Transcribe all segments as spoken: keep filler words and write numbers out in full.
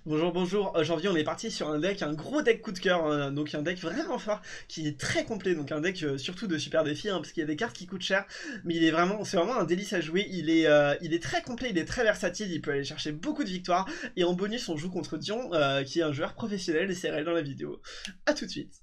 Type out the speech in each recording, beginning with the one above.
Bonjour, bonjour. Aujourd'hui, on est parti sur un deck, un gros deck coup de cœur, euh, donc un deck vraiment fort qui est très complet, donc un deck euh, surtout de super défi, hein, parce qu'il y a des cartes qui coûtent cher, mais il est vraiment, c'est vraiment un délice à jouer. Il est, euh, il est très complet, il est très versatile, il peut aller chercher beaucoup de victoires, et en bonus, on joue contre Dion, euh, qui est un joueur professionnel, et c'est réel dans la vidéo. A tout de suite.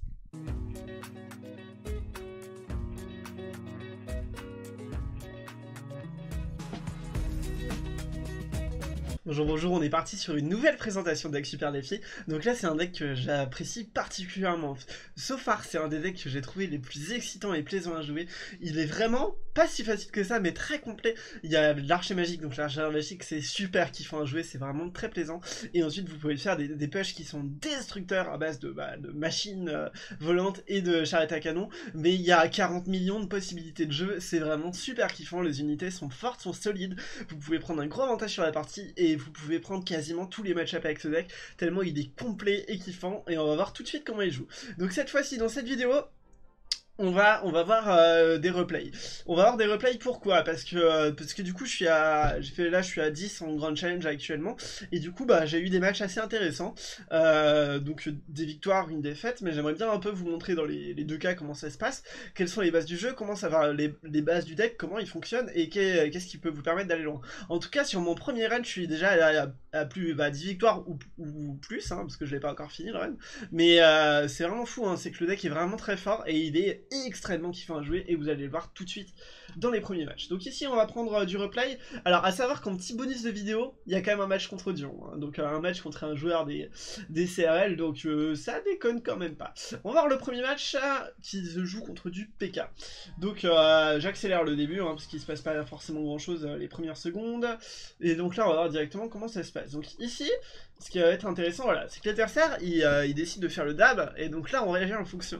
Bonjour, bonjour, on est parti sur une nouvelle présentation de deck Super Défi. Donc là, c'est un deck que j'apprécie particulièrement. So far, c'est un des decks que j'ai trouvé les plus excitants et plaisants à jouer. Il est vraiment pas si facile que ça, mais très complet. Il y a l'archer magique, donc l'archer magique, c'est super kiffant à jouer, c'est vraiment très plaisant. Et ensuite, vous pouvez faire des, des pushs qui sont destructeurs à base de, bah, de machines euh, volantes et de charrettes à canon. Mais il y a quarante millions de possibilités de jeu, c'est vraiment super kiffant. Les unités sont fortes, sont solides. Vous pouvez prendre un gros avantage sur la partie et vous pouvez prendre quasiment tous les match-up avec ce deck, tellement il est complet et kiffant, et on va voir tout de suite comment il joue. Donc cette fois-ci, dans cette vidéo, On va, on va voir euh, des replays. On va voir des replays pourquoi? Parce que, euh, parce que du coup, je suis à, j'ai fait là, je suis à dix en Grand Challenge actuellement, et du coup, bah, j'ai eu des matchs assez intéressants. Euh, donc des victoires, une défaite, mais j'aimerais bien un peu vous montrer dans les, les deux cas comment ça se passe, quelles sont les bases du jeu, comment ça va, les, les bases du deck, comment il fonctionne, et qu'est-ce qui peut vous permettre d'aller loin. En tout cas, sur mon premier run, je suis déjà à, à, à plus, bah, dix victoires ou, ou plus, hein, parce que je l'ai pas encore fini le run. Mais euh, c'est vraiment fou, hein, c'est que le deck est vraiment très fort, et il est extrêmement kiffant à jouer, et vous allez le voir tout de suite dans les premiers matchs. Donc ici on va prendre euh, du replay. Alors à savoir qu'en petit bonus de vidéo, il y a quand même un match contre Dion, hein. Donc euh, un match contre un joueur des, des C R L, donc euh, ça déconne quand même pas. On va voir le premier match euh, qui se joue contre du P K. Donc euh, j'accélère le début, hein, parce qu'il se passe pas forcément grand chose euh, les premières secondes, et donc là on va voir directement comment ça se passe. Donc ici, ce qui va être intéressant, voilà, c'est que l'adversaire il, euh, il décide de faire le dab, et donc là on va réagir en fonction.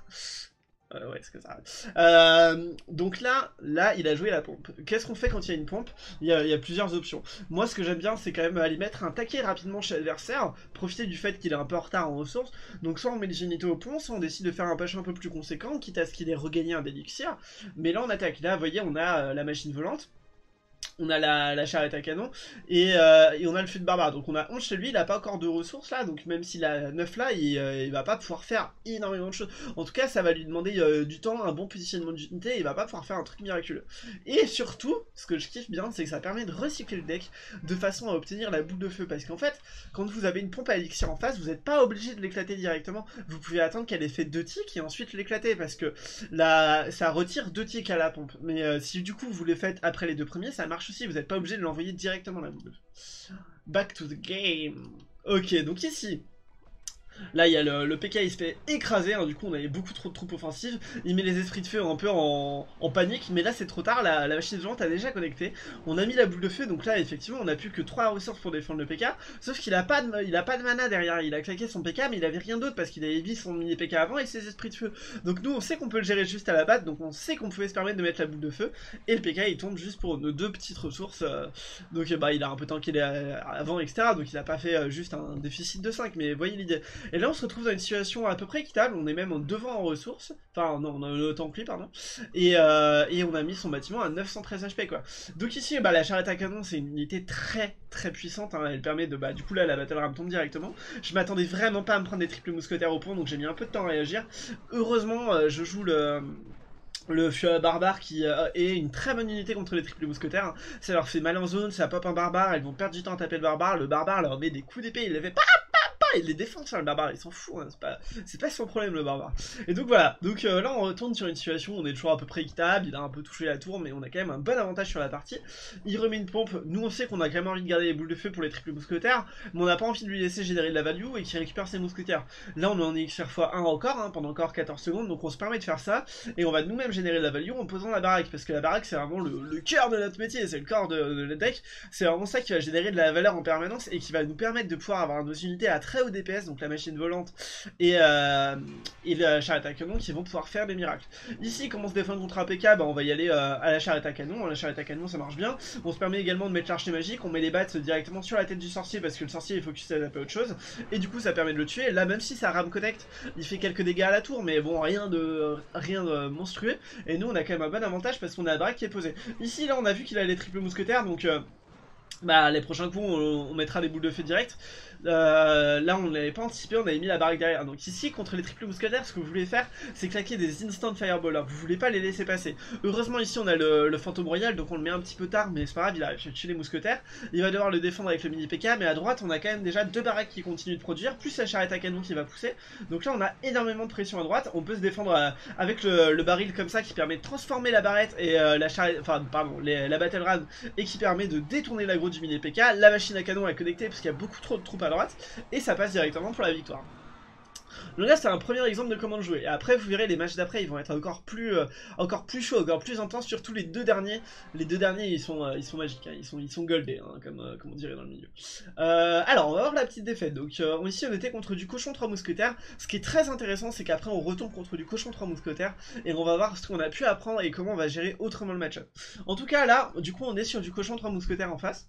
Euh, ouais, c'est que ça. Euh, donc là, là, il a joué la pompe. Qu'est-ce qu'on fait quand il y a une pompe? il y a, il y a plusieurs options. Moi, ce que j'aime bien, c'est quand même aller mettre un taquet rapidement chez l'adversaire, profiter du fait qu'il est un peu en retard en ressources. Donc soit on met les unités au pont, soit on décide de faire un push un peu plus conséquent, quitte à ce qu'il ait regagné un d'élixir. Mais là, on attaque. Là, vous voyez, on a euh, la machine volante. On a la, la charrette à canon, et, euh, et on a le feu de barbare. Donc on a onze chez lui, il a pas encore de ressources là, donc même s'il a neuf là, il, euh, il va pas pouvoir faire énormément de choses. En tout cas, ça va lui demander euh, du temps, un bon positionnement d'unité, et il va pas pouvoir faire un truc miraculeux. Et surtout, ce que je kiffe bien, c'est que ça permet de recycler le deck de façon à obtenir la boule de feu. Parce qu'en fait, quand vous avez une pompe à élixir en face, vous n'êtes pas obligé de l'éclater directement. Vous pouvez attendre qu'elle ait fait deux ticks et ensuite l'éclater, parce que là, ça retire deux ticks à la pompe. Mais euh, si du coup vous les faites après les deux premiers, ça marche aussi, vous n'êtes pas obligé de l'envoyer directement la boule. Back to the game. Ok, donc ici, là, il y a le, le P K, il se fait écraser, hein, du coup on avait beaucoup trop de troupes offensives, il met les esprits de feu un peu en, en panique, mais là c'est trop tard, la, la machine volante a déjà connecté, on a mis la boule de feu, donc là effectivement on a plus que trois ressources pour défendre le P K, sauf qu'il a pas de, il a pas de mana derrière, il a claqué son P K, mais il avait rien d'autre parce qu'il avait mis son mini P K avant et ses esprits de feu. Donc nous on sait qu'on peut le gérer juste à la batte, donc on sait qu'on pouvait se permettre de mettre la boule de feu, et le P K il tombe juste pour nos deux petites ressources, euh, donc bah il a un peu tanké avant, et cetera, donc il a pas fait euh, juste un déficit de cinq, mais voyez l'idée. Et là on se retrouve dans une situation à peu près équitable, on est même en devant en ressources, enfin non, on a autant que lui, pardon, et, euh, et on a mis son bâtiment à neuf cent treize H P quoi. Donc ici, bah, la charrette à canon c'est une unité très très puissante, hein. Elle permet de, bah du coup là la battle ram tombe directement, je m'attendais vraiment pas à me prendre des triples mousquetaires au pont, donc j'ai mis un peu de temps à réagir. Heureusement euh, je joue le... le Feu barbare qui euh, est une très bonne unité contre les triples mousquetaires, hein. Ça leur fait mal en zone, ça pop un barbare, elles vont perdre du temps à taper le barbare, le barbare leur met des coups d'épée, il les fait pas, il les défend sur le barbare, il s'en fout, hein. c'est pas, pas son problème le barbare. Et donc voilà, donc euh, là on retourne sur une situation où on est toujours à peu près équitable, il a un peu touché la tour, mais on a quand même un bon avantage sur la partie. Il remet une pompe, nous on sait qu'on a quand même envie de garder les boules de feu pour les triples mousquetaires, mais on n'a pas envie de lui laisser générer de la value et qu'il récupère ses mousquetaires. Là on est en élixir fois un encore, hein, pendant encore quatorze secondes, donc on se permet de faire ça, et on va nous-mêmes générer de la value en posant la baraque, parce que la baraque c'est vraiment le, le cœur de notre métier, c'est le corps de, de notre deck, c'est vraiment ça qui va générer de la valeur en permanence et qui va nous permettre de pouvoir avoir nos unités à très haut D P S, donc la machine volante et, euh, et la charrette à canon qui vont pouvoir faire des miracles. Ici, comment se défendre contre un P K, bah, on va y aller euh, à la charrette à canon, la charrette à canon ça marche bien, on se permet également de mettre l'archer magique, on met les battes directement sur la tête du sorcier parce que le sorcier il focus à taper autre chose, et du coup ça permet de le tuer. Là même si ça ram connect, il fait quelques dégâts à la tour, mais bon rien de, rien de monstrueux, et nous on a quand même un bon avantage parce qu'on a la drague qui est posée. Ici là on a vu qu'il a les triples mousquetaires, donc... Euh, bah les prochains coups on, on mettra des boules de feu direct. Euh, là on l'avait pas anticipé, on avait mis la baraque derrière. Donc ici contre les triples mousquetaires, ce que vous voulez faire c'est claquer des instant fireball, hein. Vous voulez pas les laisser passer. Heureusement ici on a le, le fantôme royal, donc on le met un petit peu tard, mais c'est pas grave, il arrive à tuer les mousquetaires. Il va devoir le défendre avec le mini P K, mais à droite on a quand même déjà deux baraques qui continuent de produire, plus la charrette à canon qui va pousser. Donc là on a énormément de pression à droite, on peut se défendre euh, avec le, le baril comme ça qui permet de transformer la barrette et euh, la charrette, enfin pardon, les, la battle ram, et qui permet de détourner l'aggro du mini P K. La machine à canon est connectée parce qu'il y a beaucoup trop de troupes à droite, et ça passe directement pour la victoire. Donc là c'est un premier exemple de comment jouer. Et après vous verrez les matchs d'après ils vont être encore plus euh, encore plus chauds, encore plus intenses, surtout les deux derniers. Les deux derniers ils sont euh, ils sont magiques, hein. ils sont ils sont goldés hein, comme, euh, comme on dirait dans le milieu. Euh, alors on va voir la petite défaite. Donc euh, ici on était contre du cochon trois mousquetaires. Ce qui est très intéressant c'est qu'après on retourne contre du cochon trois mousquetaires et on va voir ce qu'on a pu apprendre et comment on va gérer autrement le match-up. En tout cas là du coup on est sur du cochon trois mousquetaires en face.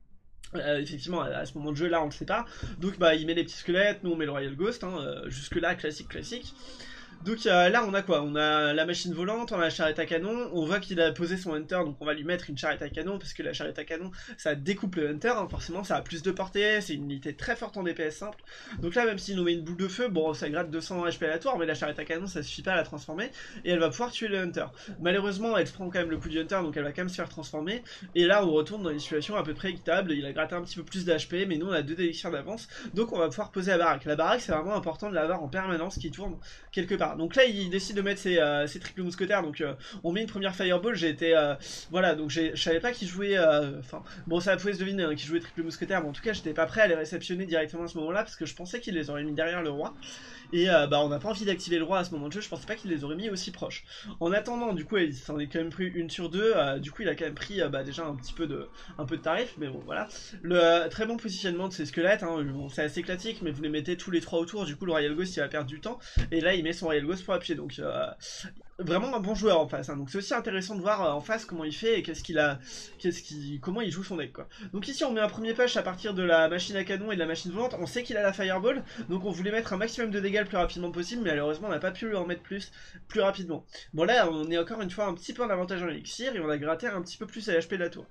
Euh, effectivement à ce moment de jeu là on le sait pas, donc bah il met les petits squelettes, nous on met le Royal Ghost, hein, euh, jusque là classique classique. Donc euh, là on a quoi? On a la machine volante, on a la charrette à canon, on voit qu'il a posé son hunter, donc on va lui mettre une charrette à canon, parce que la charrette à canon ça découpe le hunter, hein, forcément ça a plus de portée, c'est une unité très forte en D P S simple. Donc là même s'il nous met une boule de feu, bon ça gratte deux cents H P à la tour, mais la charrette à canon ça suffit pas à la transformer, et elle va pouvoir tuer le hunter. Malheureusement elle se prend quand même le coup du hunter, donc elle va quand même se faire transformer, et là on retourne dans une situation à peu près équitable, il a gratté un petit peu plus d'H P, mais nous on a deux élixirs d'avance, donc on va pouvoir poser la baraque. La baraque c'est vraiment important de l'avoir en permanence qui tourne quelque part. Donc là il décide de mettre ses, euh, ses triples mousquetaires, donc euh, on met une première fireball, j'ai été euh, voilà, donc je savais pas qui jouait, enfin euh, bon ça pouvait se deviner hein, qui jouait triple mousquetaire, mais en tout cas j'étais pas prêt à les réceptionner directement à ce moment là parce que je pensais qu'il les aurait mis derrière le roi, et euh, bah on n'a pas envie d'activer le roi à ce moment de jeu, je pensais pas qu'il les aurait mis aussi proches. En attendant du coup il s'en est quand même pris une sur deux, euh, du coup il a quand même pris euh, bah, déjà un petit peu de un peu de tarif, mais bon voilà. Le euh, très bon positionnement de ces squelettes, hein, bon, c'est assez classique mais vous les mettez tous les trois autour, du coup le Royal Ghost il va perdre du temps, et là il met son Royal Ghost pour appuyer, donc euh, vraiment un bon joueur en face, hein. Donc c'est aussi intéressant de voir euh, en face comment il fait et qu'est-ce qu'il a, qu'est-ce qu'il, comment il joue son deck quoi. Donc ici on met un premier push à partir de la machine à canon et de la machine volante, on sait qu'il a la fireball, donc on voulait mettre un maximum de dégâts le plus rapidement possible, mais malheureusement on n'a pas pu lui en mettre plus plus rapidement. Bon là on est encore une fois un petit peu en avantage en élixir et on a gratté un petit peu plus à H P de la tour.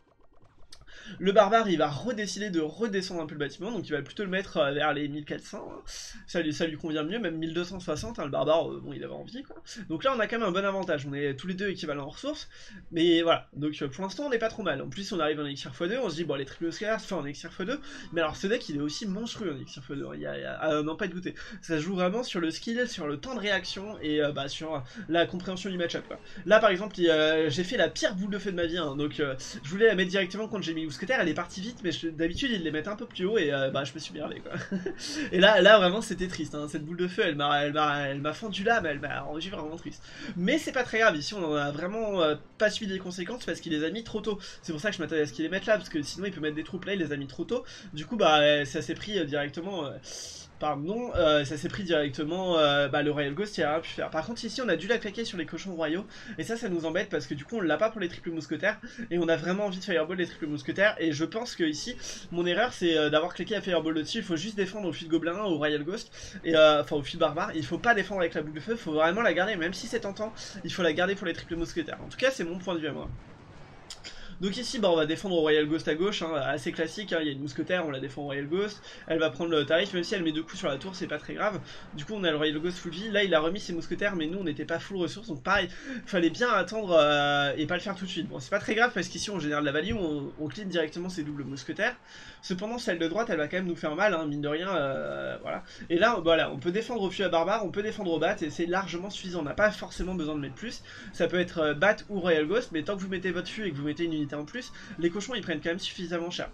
Le barbare il va redécider de redescendre un peu le bâtiment, donc il va plutôt le mettre euh, vers les mille quatre cents, hein. ça, lui, ça lui convient mieux, même mille deux cent soixante, hein, le barbare, euh, bon il avait envie quoi. Donc là on a quand même un bon avantage, on est tous les deux équivalents en ressources, mais voilà, donc euh, pour l'instant on est pas trop mal. En plus on arrive en élixir fois deux, on se dit bon les triple scalaires se fait en élixir fois deux, mais alors ce deck il est aussi monstrueux en élixir fois deux, il y a, il y a à n'en pas douter. Ça se joue vraiment sur le skill, sur le temps de réaction et euh, bah, sur la compréhension du match-up quoi. Là par exemple euh, j'ai fait la pire boule de feu de ma vie, hein, donc euh, je voulais la mettre directement quand j'ai mis mousquetaire, elle est partie vite, mais d'habitude ils les mettent un peu plus haut et euh, bah je me suis merdé quoi. Et là, là vraiment c'était triste, hein. Cette boule de feu elle m'a elle m'a elle m'a fendu là, mais elle m'a rendu vraiment triste. Mais c'est pas très grave, ici on en a vraiment euh, pas suivi les conséquences parce qu'il les a mis trop tôt. C'est pour ça que je m'attendais à ce qu'il les mette là, parce que sinon il peut mettre des troupes là, il les a mis trop tôt. Du coup bah ça s'est pris euh, directement. Euh... Pardon, euh, ça s'est pris directement euh, bah, le Royal Ghost, il a rien pu faire. Par contre ici on a dû la claquer sur les cochons royaux, et ça ça nous embête parce que du coup on l'a pas pour les triples mousquetaires, et on a vraiment envie de fireball les triples mousquetaires, et je pense que ici mon erreur c'est euh, d'avoir claqué la fireball dessus. Il faut juste défendre au fil gobelin, au Royal Ghost, et euh, enfin au fil barbare, il faut pas défendre avec la boule de feu, il faut vraiment la garder, même si c'est tentant, il faut la garder pour les triples mousquetaires. En tout cas c'est mon point de vue à moi. Donc ici bah, on va défendre au Royal Ghost à gauche, hein, assez classique, hein, il y a une mousquetaire, on la défend au Royal Ghost, elle va prendre le tarif, même si elle met deux coups sur la tour, c'est pas très grave. Du coup on a le Royal Ghost full vie, là il a remis ses mousquetaires, mais nous on n'était pas full ressources, donc pareil, fallait bien attendre euh, et pas le faire tout de suite. Bon c'est pas très grave parce qu'ici on génère de la value, on, on clean directement ses doubles mousquetaires, cependant celle de droite elle va quand même nous faire mal, hein, mine de rien, euh, voilà. Et là voilà, on peut défendre au fût à barbare, on peut défendre au bat, et c'est largement suffisant, on n'a pas forcément besoin de mettre plus, ça peut être euh, bat ou Royal Ghost, mais tant que vous mettez votre fût et que vous mettez une unité en plus, les cochons ils prennent quand même suffisamment cher.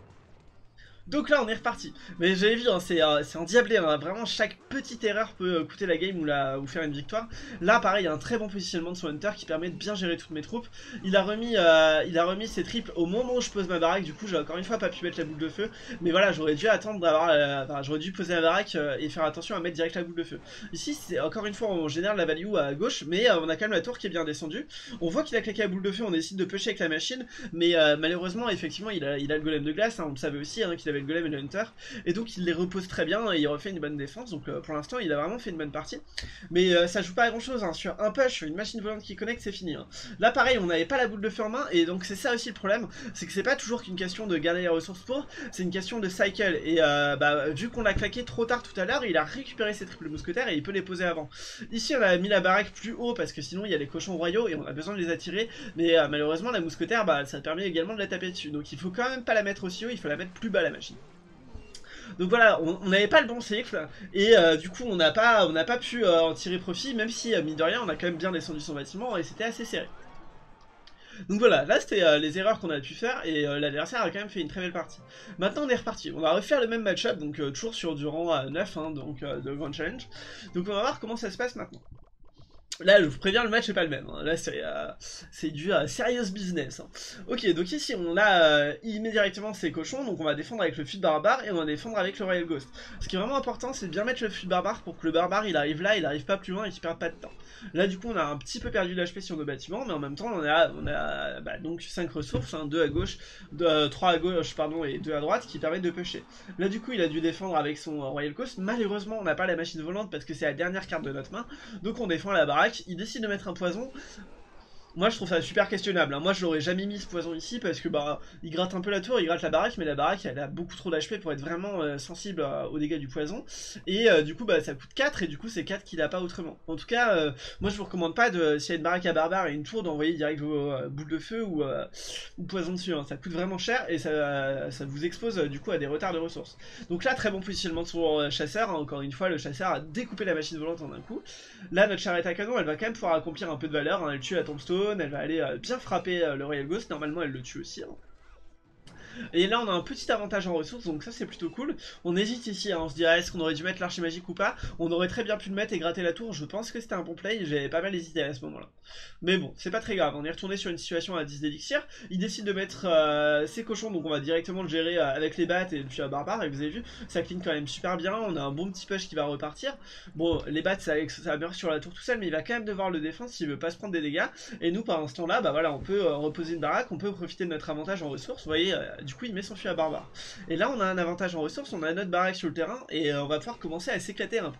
Donc là on est reparti, mais j'avais vu hein, c'est euh, endiablé, hein. Vraiment chaque petite erreur peut euh, coûter la game ou, la, ou faire une victoire. Là pareil il y a un très bon positionnement de son hunter qui permet de bien gérer toutes mes troupes. Il a remis euh, il a remis ses triples au moment où je pose ma baraque, du coup j'ai encore une fois pas pu mettre la boule de feu, mais voilà j'aurais dû attendre d'avoir euh, enfin, j'aurais dû poser la baraque euh, et faire attention à mettre direct la boule de feu. Ici c'est encore une fois on génère de la value à gauche, mais euh, on a quand même la tour qui est bien descendue. On voit qu'il a claqué la boule de feu, on décide de pusher avec la machine, mais euh, malheureusement effectivement il a, il a le golem de glace, hein. On le savait aussi hein, qu'il avait avait le golem et le hunter, et donc il les repose très bien et il refait une bonne défense, donc euh, pour l'instant il a vraiment fait une bonne partie. Mais euh, ça joue pas à grand chose, hein. Sur un push, une machine volante qui connecte, c'est fini. Hein. Là pareil, on n'avait pas la boule de feu en main, et donc c'est ça aussi le problème, c'est que c'est pas toujours qu'une question de garder les ressources pour, c'est une question de cycle, et euh, bah, vu qu'on l'a claqué trop tard tout à l'heure, il a récupéré ses triples mousquetaires et il peut les poser avant. Ici on a mis la baraque plus haut parce que sinon il y a les cochons royaux et on a besoin de les attirer, mais euh, malheureusement la mousquetaire, bah, ça permet également de la taper dessus, donc il faut quand même pas la mettre aussi haut, il faut la mettre plus bas la machine. Donc voilà, on n'avait pas le bon cycle, et euh, du coup on n'a pas, on n'a pas pu euh, en tirer profit, même si euh, mine de rien on a quand même bien descendu son bâtiment et c'était assez serré. Donc voilà, là c'était euh, les erreurs qu'on a pu faire, et euh, l'adversaire a quand même fait une très belle partie. Maintenant on est reparti, on va refaire le même match-up, donc euh, toujours sur du rang euh, neuf, hein, donc euh, de Grand Challenge. Donc on va voir comment ça se passe maintenant. Là, je vous préviens, le match n'est pas le même. Hein. Là, c'est euh, du euh, serious business. Hein. Ok, donc ici, on a euh, il met directement ses cochons. Donc, on va défendre avec le fut de barbare et on va défendre avec le Royal Ghost. Ce qui est vraiment important, c'est de bien mettre le fut de barbare pour que le barbare il arrive là, il arrive pas plus loin et qu'il perde pas de temps. Là, du coup, on a un petit peu perdu de l'H P sur nos bâtiments, mais en même temps, on a, on a bah, donc cinq ressources, hein, deux à gauche, deux, euh, trois à gauche, pardon, et deux à droite qui permettent de pusher. Là, du coup, il a dû défendre avec son euh, Royal Ghost. Malheureusement, on n'a pas la machine volante parce que c'est la dernière carte de notre main. Donc, on défend la baraque. Il décide de mettre un poison. Moi je trouve ça super questionnable, hein. Moi je l'aurais jamais mis ce poison ici parce que bah il gratte un peu la tour, il gratte la baraque, mais la baraque elle a beaucoup trop d'H P pour être vraiment euh, sensible euh, aux dégâts du poison. Et euh, du coup bah ça coûte quatre et du coup c'est quatre qu'il a pas autrement. En tout cas euh, moi je vous recommande pas de, s'il y a une baraque à barbare et une tour, d'envoyer direct vos euh, boules de feu ou, euh, ou poison dessus, hein. Ça coûte vraiment cher et ça, euh, ça vous expose euh, du coup à des retards de ressources. Donc là très bon positionnement de son euh, chasseur, hein. Encore une fois le chasseur a découpé la machine volante en un coup. Là notre charrette à canon elle va quand même pouvoir accomplir un peu de valeur, hein. Elle tue la tombstone, elle va aller euh, bien frapper euh, le Royal Ghost, normalement elle le tue aussi. Hein. Et là on a un petit avantage en ressources, donc ça c'est plutôt cool. On hésite ici, hein, on se dirait est-ce qu'on aurait dû mettre l'archer magique ou pas. On aurait très bien pu le mettre et gratter la tour, je pense que c'était un bon play, j'avais pas mal hésité à ce moment là. Mais bon, c'est pas très grave, on est retourné sur une situation à dix d'élixir. Il décide de mettre euh, ses cochons, donc on va directement le gérer euh, avec les battes et puis à barbare, et vous avez vu, ça clean quand même super bien, on a un bon petit push qui va repartir. Bon, les battes ça, ça meurt sur la tour tout seul, mais il va quand même devoir le défendre s'il veut pas se prendre des dégâts. Et nous par l'instant là, bah voilà, on peut euh, reposer une baraque, on peut profiter de notre avantage en ressources, vous voyez, euh, du coup il met son fut à barbare. Et là on a un avantage en ressources, on a notre baraque sur le terrain et euh, on va pouvoir commencer à s'éclater un peu.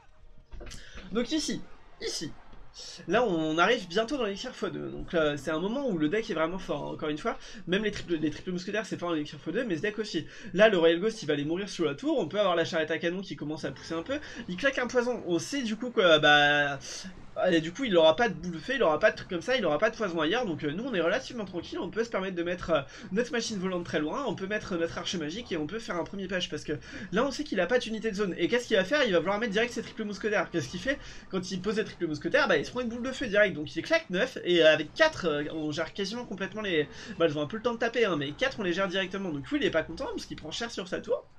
Donc ici, ici, là on arrive bientôt dans l'élixir fois deux, donc euh, c'est un moment où le deck est vraiment fort, hein. Encore une fois, même les triples, les triples mousquetaires c'est pas un élixir fois deux, mais ce deck aussi. Là le Royal Ghost il va aller mourir sous la tour, on peut avoir la charrette à canon qui commence à pousser un peu, il claque un poison, on sait du coup que bah... Et du coup il aura pas de boule de feu, il aura pas de trucs comme ça, il aura pas de poison ailleurs, donc euh, nous on est relativement tranquille, on peut se permettre de mettre euh, notre machine volante très loin, on peut mettre notre archer magique et on peut faire un premier pêche parce que là on sait qu'il a pas d'unité de zone. Et qu'est-ce qu'il va faire? Il va vouloir mettre direct ses triples mousquetaires. Qu'est-ce qu'il fait quand il pose les triples mousquetaires? Bah il se prend une boule de feu direct, donc il claque neuf et euh, avec quatre euh, on gère quasiment complètement les... Bah elles ont un peu le temps de taper, hein, mais quatre on les gère directement, donc lui il est pas content parce qu'il prend cher sur sa tour.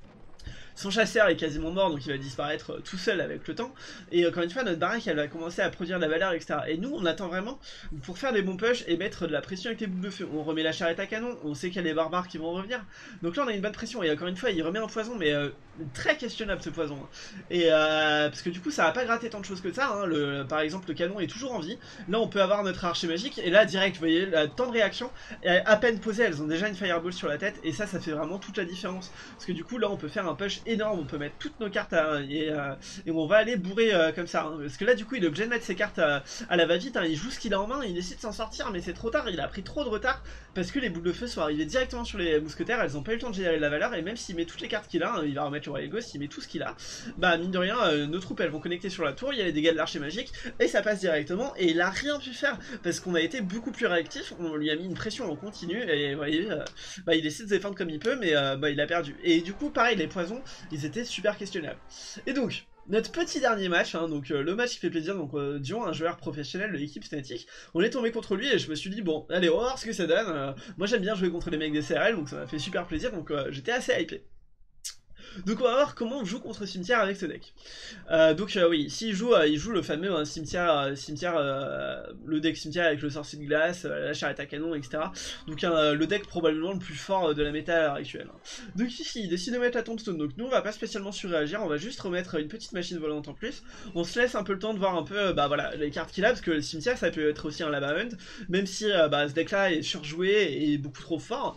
Son chasseur est quasiment mort, donc il va disparaître tout seul avec le temps. Et encore une fois, notre baraque, elle va commencer à produire de la valeur, et cetera. Et nous, on attend vraiment pour faire des bons push et mettre de la pression avec les boules de feu. On remet la charrette à canon, on sait qu'il y a les barbares qui vont revenir. Donc là, on a une bonne pression. Et encore une fois, il remet un poison, mais euh, très questionnable ce poison. Et euh, parce que du coup, ça va pas gratter tant de choses que ça. Hein. Le, par exemple, le canon est toujours en vie. Là, on peut avoir notre archer magique. Et là, direct, vous voyez, le temps de réaction est à peine posé. Elles ont déjà une fireball sur la tête. Et ça, ça fait vraiment toute la différence. Parce que du coup, là, on peut faire un push énorme, on peut mettre toutes nos cartes à, et, euh, et on va aller bourrer euh, comme ça, hein. Parce que là du coup il est obligé de mettre ses cartes à, à la va-vite, hein. Il joue ce qu'il a en main, il essaie de s'en sortir mais c'est trop tard, il a pris trop de retard parce que les boules de feu sont arrivées directement sur les mousquetaires, elles ont pas eu le temps de générer de la valeur et même s'il met toutes les cartes qu'il a, hein, il va remettre le Royal Ghost, il met tout ce qu'il a, bah mine de rien euh, nos troupes elles vont connecter sur la tour, il y a les dégâts de l'archer magique et ça passe directement et il a rien pu faire parce qu'on a été beaucoup plus réactif, on lui a mis une pression en continu et vous voyez, euh, bah, il essaie de se défendre comme il peut mais euh, bah, il a perdu. Et du coup pareil les poisons ils étaient super questionnables. Et donc, notre petit dernier match, hein, donc euh, le match qui fait plaisir, donc euh, Dion, un joueur professionnel de l'équipe Fnatic, on est tombé contre lui et je me suis dit bon, allez on va voir ce que ça donne, euh, moi j'aime bien jouer contre les mecs des C R L donc ça m'a fait super plaisir, donc euh, j'étais assez hypé. Donc on va voir comment on joue contre cimetière avec ce deck. Euh, donc euh, oui, s'il joue, euh, il joue le fameux hein, cimetière, euh, cimetière euh, le deck cimetière avec le sorcier de glace, euh, la charrette à canon, et cetera. Donc euh, le deck probablement le plus fort de la méta à l'heure actuelle. Donc ici, il décide de mettre la tombstone, donc nous on va pas spécialement surréagir, on va juste remettre une petite machine volante en plus. On se laisse un peu le temps de voir un peu bah voilà les cartes qu'il a, parce que le cimetière ça peut être aussi un lava hunt, même si euh, bah, ce deck là est surjoué et beaucoup trop fort.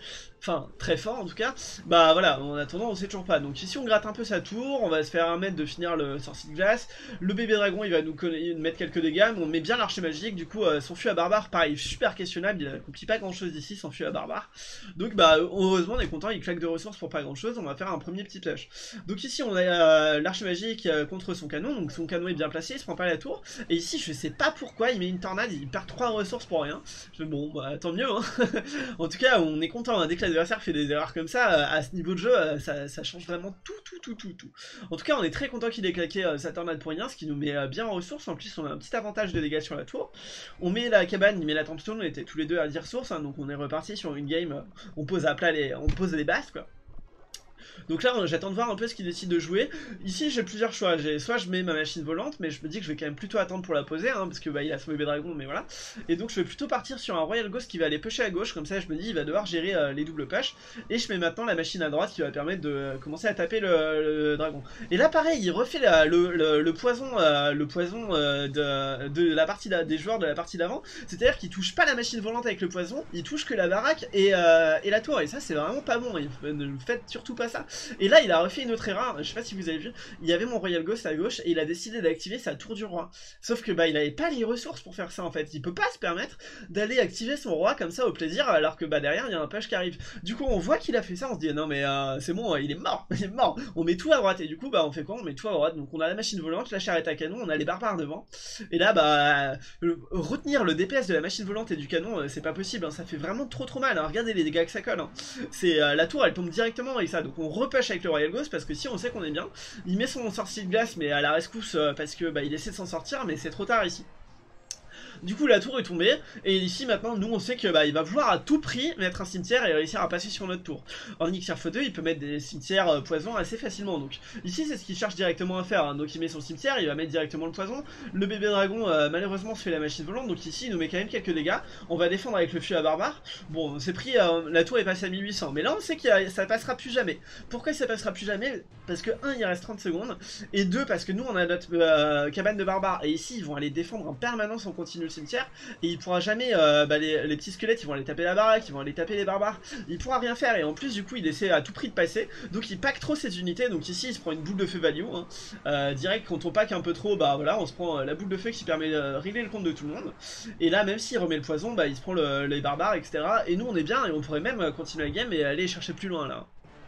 enfin très fort en tout cas, bah voilà, en attendant on sait toujours pas. Donc ici on gratte un peu sa tour, on va se faire permettre de finir le sorcier de glace, le bébé dragon il va nous mettre quelques dégâts, mais on met bien l'archer magique, du coup euh, son fût à barbare pareil, super questionnable, il accomplit pas grand chose ici son fût à barbare. Donc bah heureusement on est content, il claque de ressources pour pas grand chose, on va faire un premier petit push. Donc ici on a euh, l'archer magique euh, contre son canon, donc son canon est bien placé, il se prend pas la tour, et ici je sais pas pourquoi il met une tornade, il perd trois ressources pour rien. Je, bon bah tant mieux hein. En tout cas on est content, hein. Dès que l'adversaire fait des erreurs comme ça, euh, à ce niveau de jeu, euh, ça, ça change vraiment tout tout tout tout tout. En tout cas on est très content qu'il ait claqué euh, sa tornade pour rien, ce qui nous met euh, bien en ressources, en plus on a un petit avantage de dégâts sur la tour. On met la cabane, il met la tombstone, on était tous les deux à dix ressources, hein, donc on est reparti sur une game, euh, on pose à plat les, on pose les bases quoi. Donc là j'attends de voir un peu ce qu'il décide de jouer. Ici j'ai plusieurs choix, soit je mets ma machine volante, mais je me dis que je vais quand même plutôt attendre pour la poser, hein, parce que bah il a son bébé dragon, mais voilà. Et donc je vais plutôt partir sur un Royal Ghost qui va aller pusher à gauche, comme ça je me dis il va devoir gérer euh, les doubles push. Et je mets maintenant la machine à droite qui va permettre de euh, commencer à taper le, le dragon. Et là pareil, il refait la, le, le, le poison, euh, le poison euh, de, de la partie des joueurs de la partie d'avant. C'est-à-dire qu'il touche pas la machine volante avec le poison, il touche que la baraque et, euh, et la tour. Et ça c'est vraiment pas bon, ne faites surtout pas ça. Et là il a refait une autre erreur, je sais pas si vous avez vu, il y avait mon Royal Ghost à gauche et il a décidé d'activer sa tour du roi. Sauf que bah il avait pas les ressources pour faire ça en fait, il peut pas se permettre d'aller activer son roi comme ça au plaisir alors que bah derrière il y a un push qui arrive. Du coup on voit qu'il a fait ça, on se dit non mais euh, c'est bon, il est mort, il est mort, on met tout à droite et du coup bah on fait quoi, on met tout à droite, donc on a la machine volante, la charrette à canon, on a les barbares devant, et là bah le, retenir le D P S de la machine volante et du canon euh, c'est pas possible, hein, ça fait vraiment trop trop mal, hein. Regardez les dégâts que ça colle, hein. C'est euh, la tour elle tombe directement avec ça, donc on repush avec le Royal Ghost parce que si on sait qu'on est bien, il met son sorcier de glace mais à la rescousse euh, parce que bah, il essaie de s'en sortir mais c'est trop tard ici. Du coup la tour est tombée, et ici maintenant nous on sait que bah il va vouloir à tout prix mettre un cimetière et réussir à passer sur notre tour. En Elixir Feu deux il peut mettre des cimetières euh, poison assez facilement, donc ici c'est ce qu'il cherche directement à faire, hein. Donc il met son cimetière, il va mettre directement le poison, le bébé dragon euh, malheureusement se fait la machine volante, donc ici il nous met quand même quelques dégâts, on va défendre avec le fût à barbare, bon c'est pris, euh, la tour est passée à mille huit cents, mais là on sait que ça passera plus jamais. Pourquoi ça passera plus jamais? Parce que un il reste trente secondes, et deux parce que nous on a notre euh, cabane de barbares, et ici ils vont aller défendre en permanence en continu le cimetière, et il pourra jamais, euh, bah, les, les petits squelettes ils vont aller taper la baraque, ils vont aller taper les barbares, il pourra rien faire, et en plus du coup il essaie à tout prix de passer, donc il pack trop ses unités, donc ici il se prend une boule de feu value, hein. euh, direct quand on pack un peu trop, bah voilà on se prend euh, la boule de feu qui permet de euh, régler le compte de tout le monde, et là même s'il remet le poison, bah il se prend le, les barbares etc, et nous on est bien, et on pourrait même continuer la game et aller chercher plus loin là.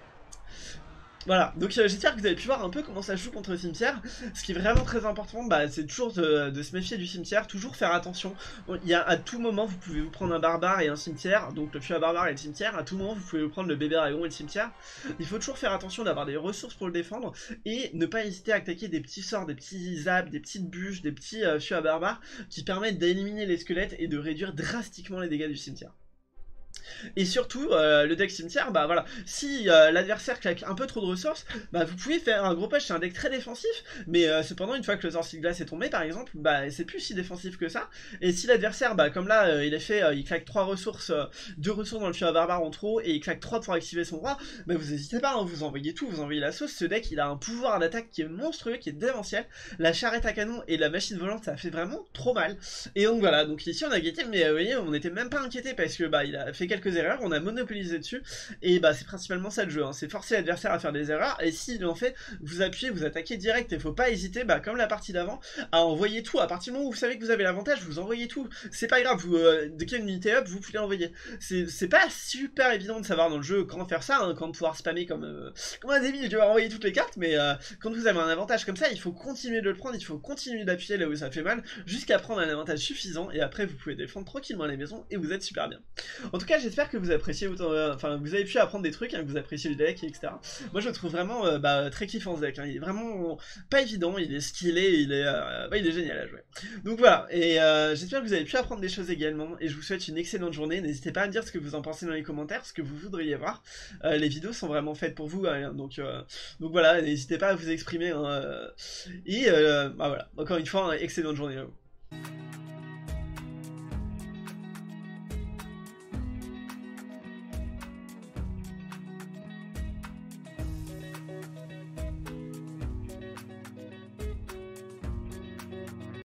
Voilà, donc euh, j'espère que vous avez pu voir un peu comment ça joue contre le cimetière. Ce qui est vraiment très important, bah, c'est toujours de, de se méfier du cimetière, toujours faire attention. Il y a à tout moment, vous pouvez vous prendre un barbare et un cimetière, donc le fût à barbare et le cimetière. À tout moment, vous pouvez vous prendre le bébé dragon et le cimetière. Il faut toujours faire attention d'avoir des ressources pour le défendre et ne pas hésiter à attaquer des petits sorts, des petits zaps, des petites bûches, des petits euh, fûts à barbare qui permettent d'éliminer les squelettes et de réduire drastiquement les dégâts du cimetière. Et surtout, euh, le deck cimetière, bah voilà, si euh, l'adversaire claque un peu trop de ressources, bah vous pouvez faire un gros push, c'est un deck très défensif, mais euh, cependant une fois que le sorcier de glace est tombé par exemple, bah c'est plus si défensif que ça, et si l'adversaire, bah comme là, euh, il est fait, euh, il claque trois ressources, euh, deux ressources dans le fût à barbare en trop, et il claque trois pour activer son roi, bah vous n'hésitez pas, hein, vous envoyez tout, vous envoyez la sauce, ce deck il a un pouvoir d'attaque qui est monstrueux, qui est démentiel, la charrette à canon et la machine volante ça fait vraiment trop mal, et donc voilà, donc ici on a gagné, mais euh, vous voyez, on n'était même pas inquiété parce que bah il a fait quelques erreurs, on a monopolisé dessus, et bah c'est principalement ça le jeu, hein. C'est forcer l'adversaire à faire des erreurs, et s'il en fait, vous appuyez, vous attaquez direct, et faut pas hésiter, bah comme la partie d'avant, à envoyer tout, à partir du moment où vous savez que vous avez l'avantage, vous envoyez tout, c'est pas grave, vous, euh, dès qu'il y a une unité up, vous pouvez l'envoyer, c'est pas super évident de savoir dans le jeu quand faire ça, hein, quand pouvoir spammer comme, euh, comme un débile, je vais envoyer toutes les cartes, mais euh, quand vous avez un avantage comme ça, il faut continuer de le prendre, il faut continuer d'appuyer là où ça fait mal, jusqu'à prendre un avantage suffisant, et après vous pouvez défendre tranquillement les maisons, et vous êtes super bien. En tout cas, j'espère que vous appréciez autant, euh, enfin vous avez pu apprendre des trucs, hein, que vous appréciez le deck, et cetera. Moi je le trouve vraiment euh, bah, très kiffant ce deck, hein. Il est vraiment pas évident, il est stylé, il est, euh, bah, il est génial à jouer. Donc voilà, et euh, j'espère que vous avez pu apprendre des choses également, et je vous souhaite une excellente journée. N'hésitez pas à me dire ce que vous en pensez dans les commentaires, ce que vous voudriez voir. Euh, les vidéos sont vraiment faites pour vous, hein, donc, euh, donc voilà, n'hésitez pas à vous exprimer, hein, euh, et euh, bah voilà, encore une fois, excellente journée à vous.